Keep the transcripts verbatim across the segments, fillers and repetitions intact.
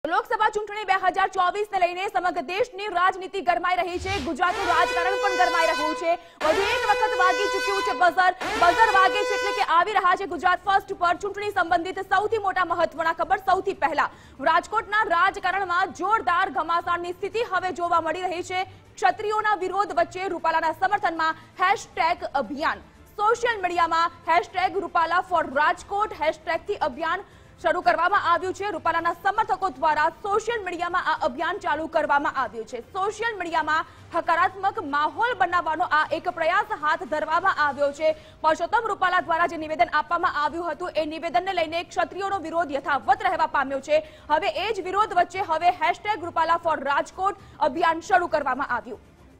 લોકસભા ચૂંટણી બે હજાર ચોવીસ ને લઈને સમગ્ર દેશની રાજનીતિ ગરમાઈ રહી છે। ગુજરાતનું રાજકારણ પણ ગરમાઈ રહ્યું છે। વધુ એક વખત વાગી ચૂક્યું છે બઝર બઝર વાગે છે એટલે કે આવી રહ્યા છે ગુજરાત ફર્સ્ટ પર ચૂંટણી સંબંધિત સૌથી મોટા મહત્વના ખબર। સૌથી પહેલા રાજકોટના રાજકારણમાં જોરદાર ઘમાસાણની સ્થિતિ હવે જોવા મળી રહી છે। ક્ષત્રિયોના વિરોધ વચ્ચે રૂપાલાના સમર્થનમાં હેશટેગ અભિયાન સોશિયલ મીડિયામાં હેશટેગ રૂપાલા ફોર રાજકોટ હેશટેગથી અભિયાન શરૂ કરવામાં આવ્યું છે। રૂપાલાના સમર્થકો દ્વારા સોશિયલ મીડિયામાં આ અભિયાન ચાલુ કરવામાં આવ્યું છે। સોશિયલ મીડિયામાં હકારાત્મક માહોલ બનાવવાનો આ એક પ્રયાસ હાથ ધરવામાં આવ્યો છે। પરસોત્તમ રૂપાલા દ્વારા જે નિવેદન આપવામાં આવ્યું હતું એ નિવેદનને લઈને ક્ષત્રિયોનો વિરોધ યથાવત રહેવા પામ્યો છે। હવે એ જ વિરોધ વચ્ચે હવે હેશટેગ રૂપાલા ફોર રાજકોટ અભિયાન શરૂ કરવામાં આવ્યું।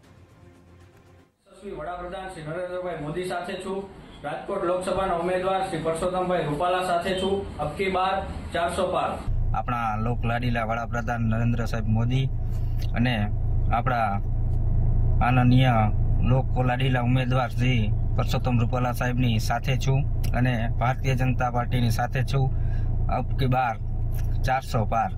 વડાપ્રધાન શ્રી નરેન્દ્રભાઈ મોદી સાથે છું। રાજકોટ લોકસભાના ઉમેદવાર શ્રી પરસોત્તમભાઈ રૂપાલા સાથે છું। અબકી બાર ચારસો પાર। આપણા લોક લાડીલા વડાપ્રધાન નરેન્દ્ર સાહેબ મોદી અને આપણા આનંદીય લોક લાડીલા ઉમેદવાર શ્રી પરસોત્તમ રૂપાલા સાહેબની સાથે છું અને ભારતીય જનતા પાર્ટીની સાથે છું। અબકી બાર ચારસો પાર।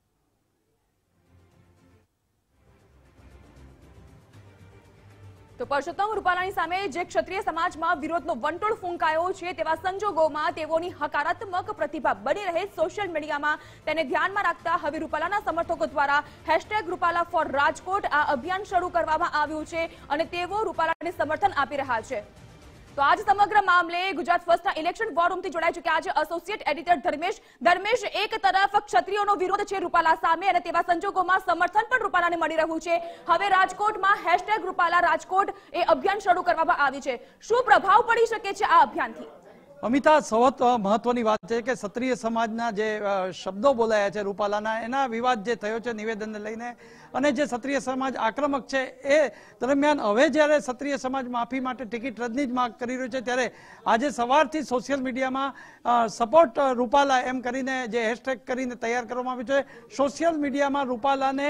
તો પરસોત્તમ રૂપાલાની સામે જે ક્ષત્રિય સમાજમાં વિરોધનો વંટોળ ફૂંકાયો છે તેવા સંજોગોમાં તેઓની હકારાત્મક પ્રતિભા બની રહે સોશિયલ મીડિયામાં તેને ધ્યાનમાં રાખતા હવે રૂપાલાના સમર્થકો દ્વારા હેશટેગ રૂપાલા ફોર રાજકોટ આ અભિયાન શરૂ કરવામાં આવ્યું છે અને તેઓ રૂપાલાને સમર્થન આપી રહ્યા છે। તો આજ સમગ્ર મામલે ગુજરાત ફર્સ્ટના ઇલેક્શન વોર રૂમથી જોડાઈ ચૂક્યા છે એસોસિએટ એડિટર ધર્મેશ। ધર્મેશ, એક તરફ ક્ષત્રિયોનો વિરોધ છે રૂપાલા સામે અને તેવા સંજોગોમાં સમર્થન પણ રૂપાલાને મળી રહ્યું છે। હવે રાજકોટમાં હેશટેગ રૂપાલા રાજકોટ એ અભિયાન શરૂ કરવામાં આવ્યું છે। શું પ્રભાવ પડી શકે છે આ અભિયાનથી? અમિતા, સૌથી મહત્વની વાત છે કે ક્ષત્રિય સમાજના જે શબ્દો બોલાયા છે રૂપાલાના એના વિવાદ જે થયો છે નિવેદનને લઈને અને જે ક્ષત્રિય સમાજ આક્રમક છે એ દરમિયાન હવે જ્યારે ક્ષત્રિય સમાજ માફી માટે ટિકિટ રદની જ માંગ કરી રહ્યું છે ત્યારે આજે સવારથી સોશિયલ મીડિયામાં સપોર્ટ રૂપાલા એમ કરીને જે હેશટેગ કરીને તૈયાર કરવામાં આવ્યું છે। સોશિયલ મીડિયામાં રૂપાલાને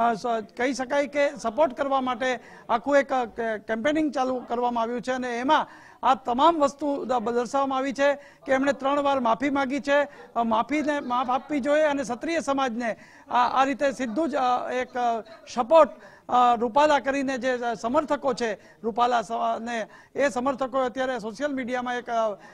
કહી શકાય કે સપોર્ટ કરવા માટે આખું એક કેમ્પેનિંગ ચાલુ કરવામાં આવ્યું છે અને એમાં આ તમામ વસ્તુ દર્શાવવામાં આવી છે કે એમણે ત્રણ વાર માફી માંગી છે। માફીને માફ આપવી જોઈએ અને ક્ષત્રિય સમાજને આ રીતે સીધું જ એક સપોર્ટ રૂપાલા કરીને જે સમર્થકો છે રૂપાલા ને એ સમર્થકો અત્યારે સોશિયલ મીડિયામાં એક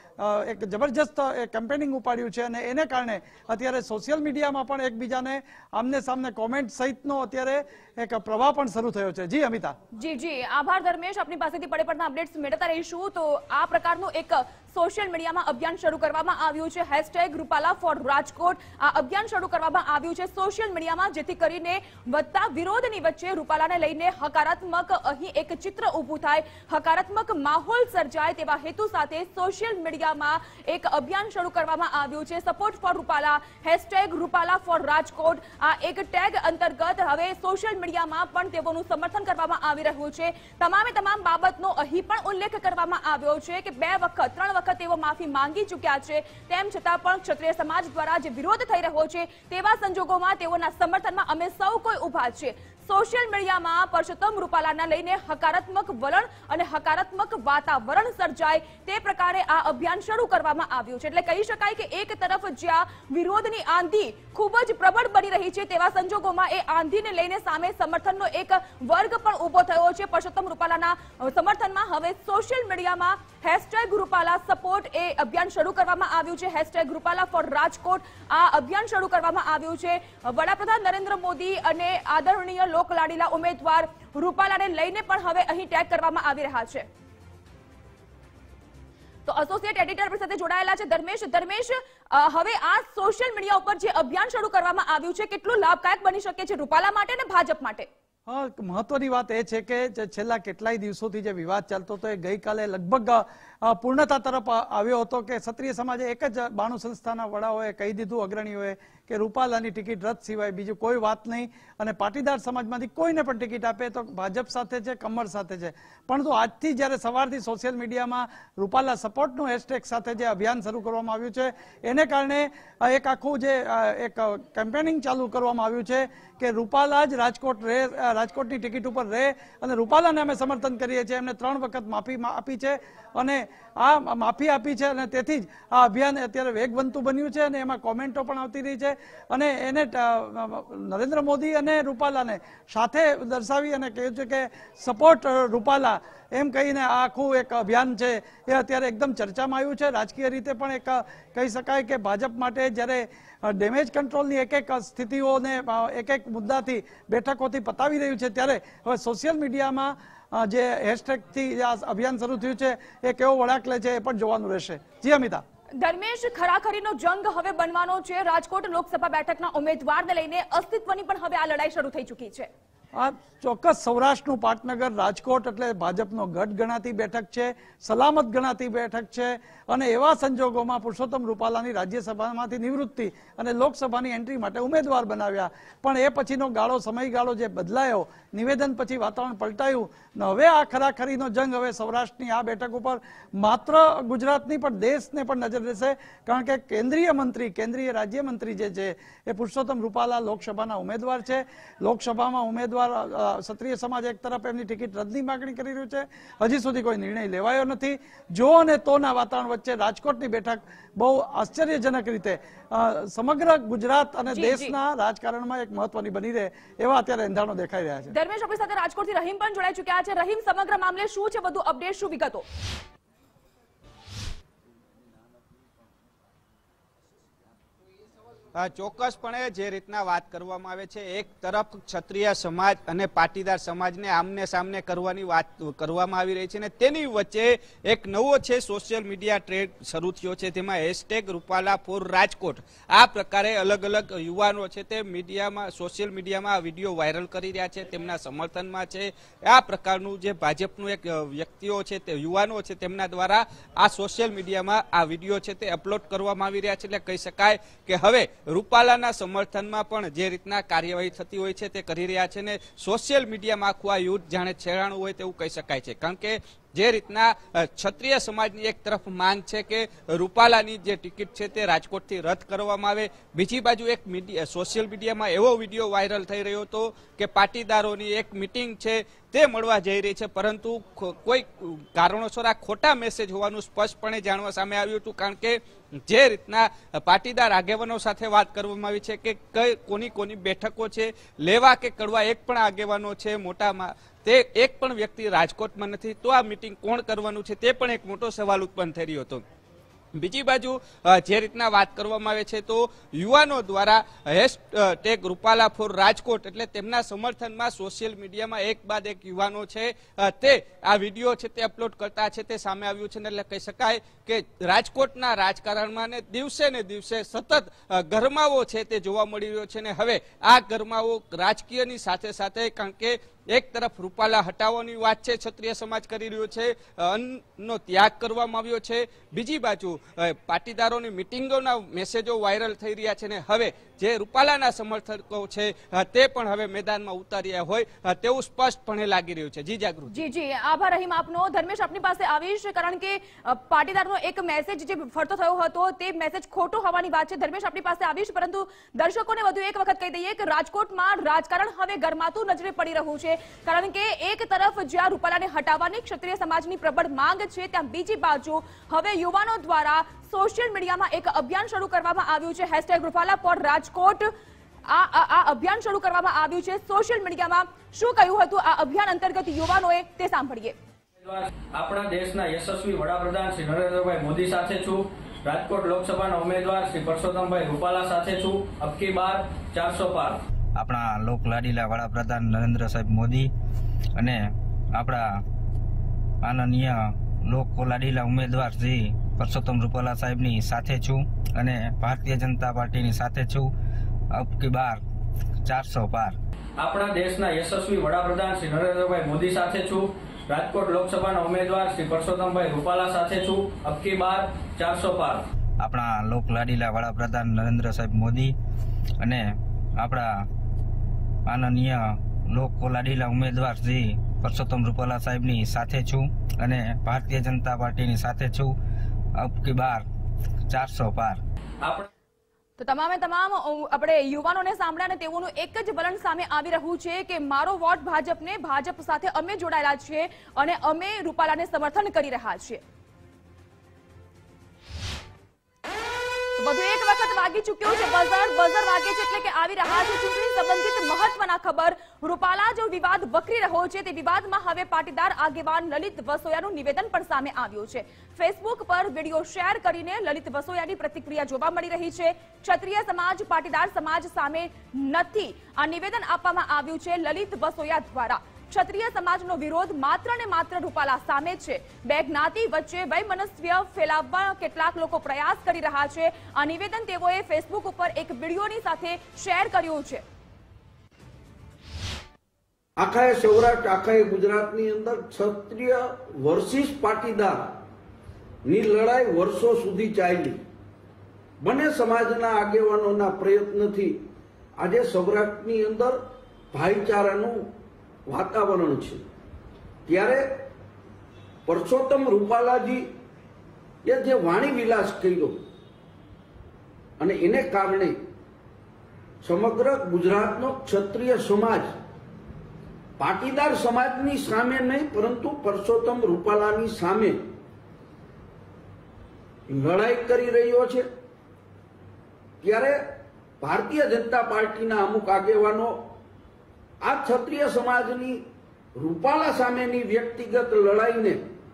એક જબરજસ્ત કેમ્પેનિંગ ઉપાડ્યું છે અને એને કારણે અત્યારે સોશિયલ મીડિયામાં પણ એકબીજાને આમને સામને કોમેન્ટ સહિતનો અત્યારે એક પ્રવાહ પણ શરૂ થયો છે। જી અમિતા। જી જી આભાર ધર્મેશ, આપની પાસેથી પડે પડના અપડેટ્સ મેળવતા રહીશું। તો આ પ્રકારનું એક સોશિયલ મીડિયામાં અભિયાન શરૂ કરવામાં આવ્યું છે હેશટેગ રૂપાલા ફોર રાજકોટ આ અભિયાન શરૂ કરવામાં આવ્યું છે સોશિયલ મીડિયામાં જેથી કરીને વધતા વિરોધની વચ્ચે રૂપાલાને લઈને હકારાત્મક અહીં એક ચિત્ર ઊભું થાય હકારાત્મક માહોલ સર્જાય તેવા હેતુ સાથે સોશિયલ મીડિયામાં એક અભિયાન શરૂ કરવામાં આવ્યું છે support for Rupala hashtag Rupala for Rajkot આ એક ટેગ અંતર્ગત હવે સોશિયલ મીડિયામાં પણ તેઓનું સમર્થન કરવામાં આવી રહ્યું છે। તમામે તમામ બાબતનો અહીં પણ ઉલ્લેખ કરવામાં આવ્યો છે કે બે વખત ત્રણ વખત તેઓ માફી માંગી ચૂક્યા છે તેમ છતાં પણ ક્ષત્રિય સમાજ દ્વારા જે વિરોધ થઈ રહ્યો છે તેવા સંજોગોમાં તેઓના સમર્થનમાં અમે સૌ કોઈ ઊભા છે। સોશિયલ મીડિયામાં પરસોત્તમ રૂપાલાના લઈને હકારાત્મક વલણ અને હકારાત્મક વાતાવરણ સર્જાય તે પ્રકારે આ અભિયાન શરૂ કરવામાં આવ્યું છે। એટલે કહી શકાય કે એક તરફ જ્યાં વિરોધની આંધી ખૂબ જ પ્રબળ બની રહી છે તેવા સંજોગોમાં એ આંધીને લઈને સામે સમર્થનનો એક વર્ગ પણ ઊભો થયો છે પરસોત્તમ રૂપાલાના સમર્થનમાં। હવે સોશિયલ મીડિયામાં હેશટેગ રૂપાલા સપોર્ટ એ અભિયાન શરૂ કરવામાં આવ્યું છે હેશટેગ રૂપાલા ફોર રાજકોટ આ અભિયાન શરૂ કરવામાં આવ્યું છે। વડાપ્રધાન નરેન્દ્ર મોદી અને આદરણીય લોક લાડીલા ઉમેદવાર રૂપાલાને લઈને પણ હવે અહીં ટેગ કરવામાં આવી રહ્યા છે। તો એસોસિએટ એડિટર સાથે જોડાયેલા છે ધર્મેશ। ધર્મેશ, હવે આ સોશિયલ મીડિયા ઉપર જે અભિયાન શરૂ કરવામાં આવ્યું છે કેટલું લાભદાયક બની શકે છે રૂપાલા માટે અને ભાજપ માટે? હા, મહત્વની વાત એ છે કે છેલ્લા કેટલાય દિવસોથી જે વિવાદ ચાલતો હતો એ ગઈકાલે લગભગ પૂર્ણતા તરફ આવ્યો હતો કે ક્ષત્રિય સમાજે એક જ બાણુ સંસ્થાના વડાઓએ કહી દીધું અગ્રણીઓએ કે રૂપાલાની ટિકિટ રદ સિવાય બીજું કોઈ વાત નહીં અને પાટીદાર સમાજમાંથી કોઈને પણ ટિકિટ આપે તો ભાજપ સાથે છે કમર સાથે છે। પરંતુ આજથી જ્યારે સવારથી સોશિયલ મીડિયામાં રૂપાલા સપોર્ટનું હેશટેગ સાથે જે અભિયાન શરૂ કરવામાં આવ્યું છે એને કારણે એક આખું જે એક કેમ્પેનિંગ ચાલુ કરવામાં આવ્યું છે કે રૂપાલા જ રાજકોટ રહે રાજકોટની ટિકિટ ઉપર રહે અને રૂપાલાને અમે સમર્થન કરીએ છીએ। એમને ત્રણ વખત માફી આપી છે અને આ માફી આપી છે અને તેથી જ આ અભિયાન અત્યારે વેગવંતું બન્યું છે અને એમાં કોમેન્ટો પણ આવતી રહી છે અને એને નરેન્દ્ર મોદી અને રૂપાલાને સાથે દર્શાવી અને કહ્યું છે કે સપોર્ટ રૂપાલા એમ કહીને આ આખું એક અભિયાન છે એ અત્યારે એકદમ ચર્ચામાં આવ્યું છે. રાજકીય રીતે પણ એક કહી શકાય કે ભાજપ માટે જ્યારે ડેમેજ કંટ્રોલની એક એક સ્થિતિઓને એક એક મુદ્દાથી બેઠકોથી પતાવી રહ્યું છે ત્યારે હવે સોશિયલ મીડિયામાં જે હેશટેગથી આ અભિયાન શરૂ થયું છે એ કેવો વળાંક લે છે એ પણ જોવાનું રહેશે. જી અમિતા. ધર્મેશ, ખરાખરીનો જંગ હવે બનવાનો છે. રાજકોટ લોકસભા બેઠકના ઉમેદવારને લઈને અસ્તિત્વની પણ હવે આ લડાઈ શરૂ થઈ ચૂકી છે. આ ચોક્કસ સૌરાષ્ટ્રનું પાટનગર રાજકોટ એટલે ભાજપનો ગઢ ગણાતી બેઠક છે, સલામત ગણાતી બેઠક છે અને એવા સંજોગોમાં પુરુષોત્તમ રૂપાલાની રાજ્યસભામાંથી નિવૃત્તિ અને લોકસભાની એન્ટ્રી માટે ઉમેદવાર બનાવ્યા, પણ એ પછીનો ગાળો સમયગાળો જે બદલાયો, નિવેદન પછી વાતાવરણ પલટાયું ને હવે આ ખરાખરીનો જંગ હવે સૌરાષ્ટ્રની આ બેઠક ઉપર માત્ર ગુજરાતની પણ દેશને પણ નજર રહેશે, કારણ કે કેન્દ્રીય મંત્રી કેન્દ્રીય રાજ્યમંત્રી જે છે એ પુરુષોત્તમ રૂપાલા લોકસભાના ઉમેદવાર છે. લોકસભામાં ઉમેદવાર ક્ષત્રિય સમાજ એક તરફ એમની ટિકિટ રદની માંગણી કરી રહ્યું છે. હજી સુધી કોઈ નિર્ણય લેવાયો નથી. જો અને તોના વાતાવરણ વચ્ચે રાજકોટની બેઠક બહુ આશ્ચર્યજનક રીતે સમગ્ર ગુજરાત અને દેશના રાજકારણમાં એક મહત્વની બની રહે એવા અત્યારે એંધાણો દેખાઈ રહ્યા છે. ધર્મેશ, આપણી સાથે રાજકોટથી રહીમ પણ જોડાઈ ચૂક્યા છે. રહીમ, સમગ્ર મામલે શું છે વધુ અપડેટ, શું વિગતો? ચોક્કસપણે જે રીતના વાત કરવામાં આવે છે, એક તરફ ક્ષત્રિય સમાજ અને પાટીદાર સમાજને આમને સામને કરવાની વાત કરવામાં આવી રહી છે અને તેની વચ્ચે એક નવો છે સોશિયલ મીડિયા ટ્રેન્ડ શરૂ થયો છે, તેમાં હેશટેગ રૂપાલા ફોર રાજકોટ આ પ્રકારે અલગ અલગ યુવાનો છે તે મીડિયામાં સોશિયલ મીડિયામાં વિડીયો વાયરલ કરી રહ્યા છે, તેમના સમર્થનમાં છે. આ પ્રકારનું જે ભાજપનું એક વ્યક્તિઓ છે તે યુવાનો છે તેમના દ્વારા આ સોશિયલ મીડિયામાં આ વિડીયો છે તે અપલોડ કરવામાં આવી રહ્યા છે. એટલે કહી શકાય કે હવે રૂપાલાના સમર્થનમાં પણ જે રીતના કાર્યવાહી થતી હોય છે તે કરી રહ્યા છે ને સોશિયલ મીડિયામાં આખું આ યુદ્ધ જાણે છેડાણું હોય તેવું કહી શકાય છે, કારણ કે જે રીતના ક્ષત્રિય સમાજની એક તરફ માંગ છે કે રૂપાલાની જે ટિકિટ છે તે રાજકોટથી રદ કરવામાં આવે, બીજી બાજુ એક મીડિયા સોશિયલ મીડિયામાં એવો વિડીયો વાયરલ થઈ રહ્યો હતો કે પાટીદારોની એક મિટિંગ છે તે મળવા જઈ રહી છે, પરંતુ કોઈ કારણોસર આ ખોટા મેસેજ હોવાનું સ્પષ્ટપણે જાણવા સામે આવ્યું હતું, કારણ કે જે રીતના પાટીદાર આગેવાનો સાથે વાત કરવામાં આવી છે કે કઈ કોની કોની બેઠકો છે, લેવા કે કડવા એક પણ આગેવાનો છે મોટામાં તે એક પણ વ્યક્તિ રાજકોટમાં નથી, તો આ મિટિંગ કોણ કરવાનું છે તે પણ એક મોટો સવાલ ઉત્પન્ન થઈ રહ્યો હતો. બીજી બાજુ જે રીતના વાત કરવામાં આવે છે તો યુવાનો દ્વારા હેશટેગ રૂપાલા ફોર રાજકોટ એટલે તેમના સમર્થનમાં સોશિયલ મીડિયામાં એક બાદ એક યુવાનો છે તે આ વિડીયો છે તે અપલોડ કરતા છે તે સામે આવ્યું છે. એટલે કહી શકાય કે રાજકોટના રાજકારણમાં ને દિવસે ને દિવસે સતત ગરમાવો છે તે જોવા મળી રહ્યો છે ને હવે આ ગરમાવો રાજકીયની સાથે સાથે, કારણ કે એક તરફ રૂપાલા હટાવવાની વાત છે ક્ષત્રિય સમાજ કરી રહ્યો છે, અન્નનો ત્યાગ કરવામાં આવ્યો છે, બીજી બાજુ પાટીદારોની મિટિંગોના મેસેજો વાયરલ થઈ રહ્યા છે ને હવે જે રૂપાલાના સમર્થકો છે તે પણ હવે મેદાનમાં ઉતાર્યા હોય તેવું સ્પષ્ટપણે લાગી રહ્યું છે. જી જાગૃતિ. જી જી આભાર રહીમ આપનો. ધર્મેશ, આપની પાસે આવીશ, કારણ કે પાટીદારનો એક મેસેજ જે ફરતો થયો હતો તે મેસેજ ખોટો હોવાની વાત છે. ધર્મેશ, આપની પાસે આવીશ, પરંતુ દર્શકોને વધુ એક વખત કહી દઈએ કે રાજકોટમાં રાજકારણ હવે ગરમાતું નજરે પડી રહ્યું છે, કારણ કે એક તરફ જ્યાં રૂપાલાને હટાવવાની ક્ષત્રિય સમાજની પ્રબળ માંગ છે, ત્યાં બીજી બાજુ હવે યુવાનો દ્વારા સોશિયલ મીડિયામાં એક અભિયાન શરૂ કરવામાં આવ્યું છે, હેશટેગ રૂપાલા ફોર રાજકોટ. આ આ અભિયાન શરૂ કરવામાં આવ્યું છે સોશિયલ મીડિયામાં. શું કહ્યું હતું આ અભિયાન અંતર્ગત યુવાનોએ તે સાંભળીએ. આપણા દેશના યશસ્વી વડાપ્રધાન શ્રી નરેન્દ્રભાઈ મોદી સાથે છું. રાજકોટ લોકસભાના ઉમેદવાર શ્રી પરસોત્તમભાઈ રૂપાલા સાથે છું. અબકી બાર ચારસો પાર. આપણા લોકલાડીલા વડાપ્રધાન નરેન્દ્ર સાહેબ મોદી અને આપણા આનંદીય લોકલાડીલા ઉમેદવાર શ્રી પરસોત્તમ રૂપાલા સાહેબની સાથે છું અને ભારતીય જનતા પાર્ટીની સાથે છું. અબકી બાર ચારસો પાર. આપણા દેશના યશસ્વી વડાપ્રધાન શ્રી નરેન્દ્રભાઈ મોદી સાથે છું. રાજકોટ લોકસભાના ઉમેદવાર શ્રી પરસોત્તમભાઈ રૂપાલા સાથે છું. અબકી બાર ચારસો પાર. આપણા લોકલાડીલા વડાપ્રધાન નરેન્દ્ર સાહેબ મોદી અને આપણા આનંદીય લોકલાડીલા ઉમેદવાર શ્રી પરસોત્તમ રૂપાલા સાહેબની સાથે છું અને ભારતીય જનતા પાર્ટીની સાથે છું. અબકી બાર ચારસો પાર. તો તમામે તમામ આપણે યુવાનોને સાંભળ્યા અને તેઓનું એક જ વલણ સામે આવી રહ્યું છે કે મારો વોટ ભાજપને, ભાજપ સાથે અમે જોડાયેલા છીએ અને અમે રૂપાલાને સમર્થન કરી રહ્યા છીએ. વધુ એક વખત વાગી ચૂક્યું છે બઝર બઝર વાગે છે એટલે કે આવી રહ્યા છે ચૂંટણી સંબંધિત મહત્વના ખબર। રૂપાલા જો વિવાદ વકરી રહ્યો છે તે વિવાદમાં હવે પાટીદાર આગેવાન લલિત વસોયાનું નિવેદન પણ સામે આવ્યું છે। ફેસબુક પર વિડીયો શેર કરીને લલિત વસોયાની પ્રતિક્રિયા જોવા મળી રહી છે। ક્ષત્રિય સમાજ પાટીદાર સમાજ સામે નથી આ નિવેદન આપવામાં આવ્યું છે લલિત વસોયા દ્વારા। ક્ષત્રિય સમાજનો વિરોધ માત્ર ને માત્ર રૂપાલા સામે છે। બે જ્ઞાતિ વચ્ચે વૈમનસ્ય ફેલાવવા કેટલાક લોકો પ્રયાસ કરી રહ્યા છે। આ નિવેદન તેઓએ ફેસબુક ઉપર એક વિડીયોની સાથે શેર કર્યું છે। આખા સૌરાષ્ટ્ર આખા ગુજરાતની અંદર ક્ષત્રિય વર્સિસ પાટીદાર ની લડાઈ વર્ષો સુધી ચાલી। બંને સમાજના આગેવાનોના પ્રયત્નથી આજે સૌરાષ્ટ્રની અંદર ભાઈચારાનું વાતાવરણ છે। ત્યારે પરસોત્તમ રૂપાલાજી એ જે વાણી વિલાસ કર્યો અને એને કારણે સમગ્ર ગુજરાતનો ક્ષત્રિય સમાજ પાટીદાર સમાજની સામે નહીં પરંતુ પરસોત્તમ રૂપાલાની સામે લડાઈ કરી રહ્યો છે। ત્યારે ભારતીય જનતા પાર્ટીના અમુક આગેવાનો આ ક્ષત્રિય સમાજની રૂપાલા સામેની વ્યક્તિગત લડાઈને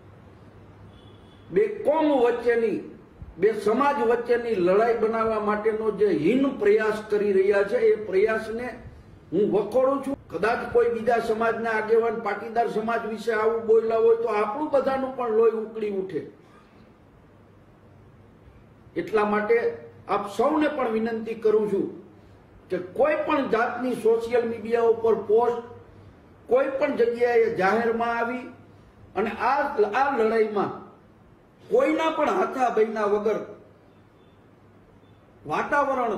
બે કોમ વચ્ચેની બે સમાજ વચ્ચેની લડાઈ બનાવવા માટેનો જે હીન પ્રયાસ કરી રહ્યા છે એ પ્રયાસને હું વખોડું છું। કદાચ કોઈ બીજા સમાજના આગેવાન પાટીદાર સમાજ વિશે આવું બોલ્યા હોય તો આપણું બધાનું પણ લોહી ઉકળી ઉઠે। એટલા માટે આપ સૌને પણ વિનંતી કરું છું કે કોઈ પણ જાતની સોશિયલ મીડિયા ઉપર પોસ્ટ કોઈ પણ જગ્યાએ જાહેરમાં આવી અને આ આ લડાઈમાં કોઈના પણ હાથાભાઈના વગર વાતાવરણ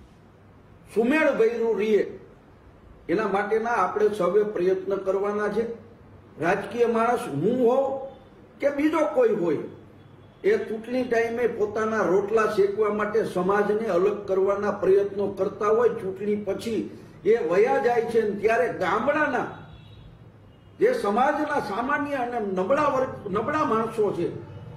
સુમેળભર્યું રહે એના માટેના આપણે સૌએ પ્રયત્ન કરવાના છે। રાજકીય માણસ હું હોઉં કે બીજો કોઈ હોય એ ચૂંટણી ટાઈમે પોતાના રોટલા શેકવા માટે સમાજને અલગ કરવાના પ્રયત્નો કરતા હોય। ચૂંટણી પછી એ વયા જાય છે ત્યારે ગામડાના જે સમાજના સામાન્ય અને નબળા વર્ગ નબળા માણસો છે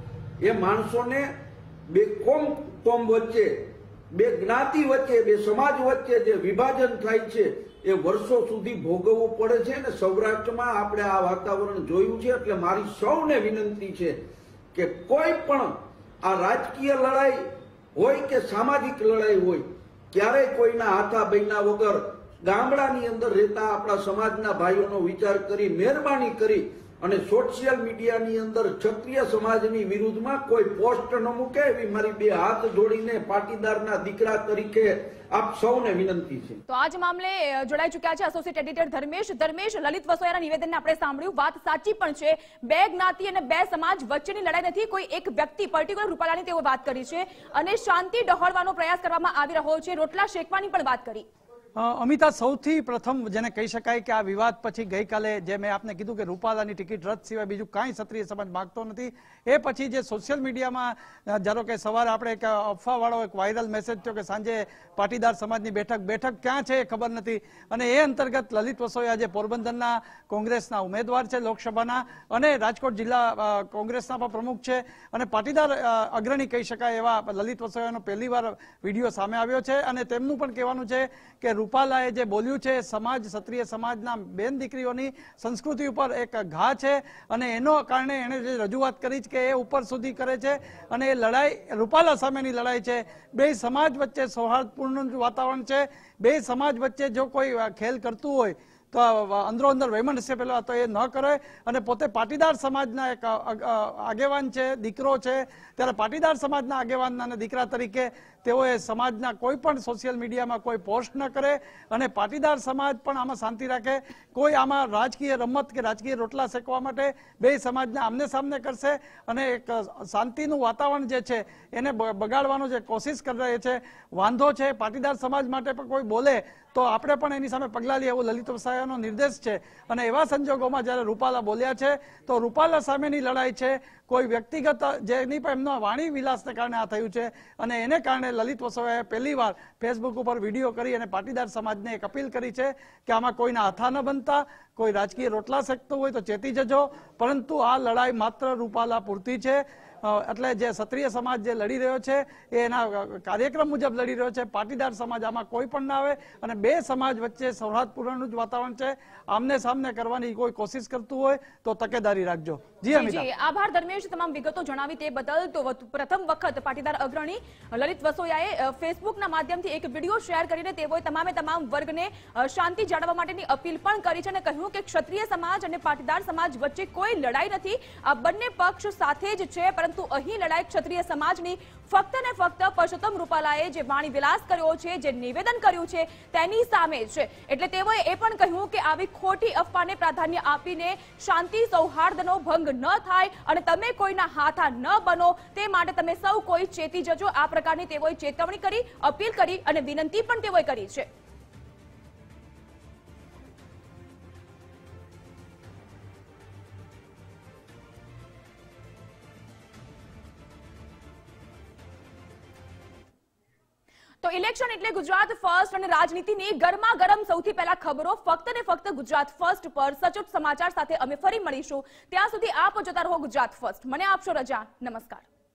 એ માણસોને બે કોમ કોમ વચ્ચે બે જ્ઞાતિ વચ્ચે બે સમાજ વચ્ચે જે વિભાજન થાય છે એ વર્ષો સુધી ભોગવવું પડે છે અને સૌરાષ્ટ્રમાં આપણે આ વાતાવરણ જોયું છે। એટલે મારી સૌને વિનંતી છે કે કોઈ પણ આ રાજકીય લડાઈ હોય કે સામાજિક લડાઈ હોય ક્યારેય કોઈના હાથાભાઈના વગર ગામડાની અંદર રહેતા આપણા સમાજના ભાઈઓનો વિચાર કરી મહેરબાની કરી અને સોશિયલ મીડિયાની અંદર ક્ષત્રિય સમાજની વિરુદ્ધમાં કોઈ પોસ્ટ ન મૂકે એવી મારી બે હાથ જોડીને પાટીદારના દીકરા તરીકે આપ સૌને વિનંતી છે। તો આજ મામલે જોડાઈ ચૂક્યા છે એસોસિએટ એડિટર ધર્મેશ। ધર્મેશ, લલિત વસોયાના નિવેદનને આપણે સાંભળ્યું, વાત સાચી પણ છે। બે જ્ઞાતિ અને બે સમાજ વચ્ચેની લડાઈ નથી, કોઈ એક વ્યક્તિ પર્ટિક્યુલર રૂપાલાની તેઓ વાત કરી છે અને શાંતિ ડહોળવાનો પ્રયાસ કરવામાં આવી રહ્યો છે, રોટલા શેકવાની પણ વાત કરી। અમિતા, સૌથી પ્રથમ જેને કહી શકાય કે આ વિવાદ પછી ગઈકાલે જે મેં આપને કીધું કે રૂપાલાની ટિકિટ રદ સિવાય બીજું કાંઈ ક્ષત્રિય સમાજ માંગતો નથી, એ પછી જે સોશિયલ મીડિયામાં ધારો કે સવારે આપણે એક અફવાવાળો એક વાયરલ મેસેજ થયો કે સાંજે પાટીદાર સમાજની બેઠક બેઠક ક્યાં છે એ ખબર નથી અને એ અંતર્ગત લલિત વસોયા જે પોરબંદરના કોંગ્રેસના ઉમેદવાર છે લોકસભાના અને રાજકોટ જિલ્લા કોંગ્રેસના પણ પ્રમુખ છે અને પાટીદાર અગ્રણી કહી શકાય એવા લલિત વસોયાનો પહેલી વાર વિડીયો સામે આવ્યો છે અને તેમનું પણ કહેવાનું છે કે રૂપાલાએ જે બોલ્યું છે સમાજ ક્ષત્રિય સમાજના બેન દીકરીઓની સંસ્કૃતિ ઉપર એક ઘા છે અને એનો કારણે એણે જે રજૂઆત કરી છે કે એ ઉપર સુધી કરે છે અને એ લડાઈ રૂપાલા સામેની લડાઈ છે। બે સમાજ વચ્ચે સૌહાર્દપૂર્ણ વાતાવરણ છે, બે સમાજ વચ્ચે જો કોઈ ખેલ કરતું હોય તો અંદરો અંદર વૈમનસ્ય પેલા તો એ ન કરે અને પોતે પાટીદાર સમાજના એક આગેવાન છે, દીકરો છે, ત્યારે પાટીદાર સમાજના આગેવાનના અને દીકરા તરીકે તેઓએ સમાજના કોઈ પણ સોશિયલ મીડિયામાં કોઈ પોસ્ટ ન કરે અને પાટીદાર સમાજ પણ આમાં શાંતિ રાખે। કોઈ આમાં રાજકીય રમત કે રાજકીય રોટલા શેકવા માટે બે સમાજને આમને સામને કરશે અને એક શાંતિનું વાતાવરણ જે છે એને બગાડવાનો જે કોશિશ કરી રહી છે, વાંધો છે પાટીદાર સમાજ માટે પણ કોઈ બોલે તો આપણે પણ એની સામે પગલાં લઈએ એવું લલિત વસોયાનો નિર્દેશ છે અને એવા સંજોગોમાં જ્યારે રૂપાલા બોલ્યા છે તો રૂપાલા સામેની લડાઈ છે, કોઈ વ્યક્તિગત જેની પણ એમના વાણી વિલાસને કારણે આ થયું છે અને એને કારણે લલિત વસોયાએ પહેલી વાર ફેસબુક ઉપર વિડીયો કરી અને પાટીદાર સમાજને એક અપીલ કરી છે કે આમાં કોઈના હાથા ન બનતા, કોઈ રાજકીય રોટલા શેકતો હોય તો ચેતી જજો, પરંતુ આ લડાઈ માત્ર રૂપાલા પૂરતી છે। એટલે જે ક્ષત્રિય સમાજ જે લડી રહ્યો છે એ એના કાર્યક્રમ મુજબ લડી રહ્યો છે. પાટીદાર સમાજ આમાં કોઈ પણ ના આવે અને બે સમાજ વચ્ચે સૌહાર્દપૂર્ણનું જ વાતાવરણ છે. આમને સામને કરવાની કોઈ કોશિશ કરતું હોય તો તકેદારી રાખજો. જી અમિતા. આભાર ધર્મેશ, તમામ વિગતો જણાવી તે બદલ. તો પ્રથમ વખત પાટીદાર અગ્રણી લલિત વસોયાએ ફેસબુકના માધ્યમથી એક વિડીયો શેર કરીને તેઓએ તમામે તમામ વર્ગને શાંતિ જાળવવા માટેની અપીલ પણ કરી છે અને કહ્યું કે ક્ષત્રિય સમાજ અને પાટીદાર સમાજ વચ્ચે કોઈ લડાઈ નથી. આ બંને પક્ષ સાથે જ છે, પરંતુ અહીં લડાઈ ક્ષત્રિય સમાજની ફક્ત ને ફક્ત પરસોત્તમ રૂપાલાએ જે વાણી વિલાસ કર્યો છે, જે નિવેદન કર્યું છે તેની સામે છે. એટલે તેઓએ એ પણ કહ્યું કે આવી ખોટી અફવાને પ્રાધાન્ય આપીને શાંતિ સૌહાર્દનો ભંગ ન થાય અને તમે કોઈના હાથા ન બનો તે માટે તમે સૌ કોઈ ચેતી જજો. આ પ્રકારની તેઓએ ચેતવણી કરી, અપીલ કરી અને વિનંતી પણ તેઓએ કરી છે. તો ઇલેક્શન એટલે ગુજરાત ફર્સ્ટ અને રાજનીતિની ગરમા ગરમ સૌથી પહેલા ખબરો ફક્ત ને ફક્ત ગુજરાત ફર્સ્ટ પર. સચોટ સમાચાર સાથે અમે ફરી મળીશું. ત્યાં સુધી આપ જોતા રહો ગુજરાત ફર્સ્ટ. મને આપશો રજા. નમસ્કાર.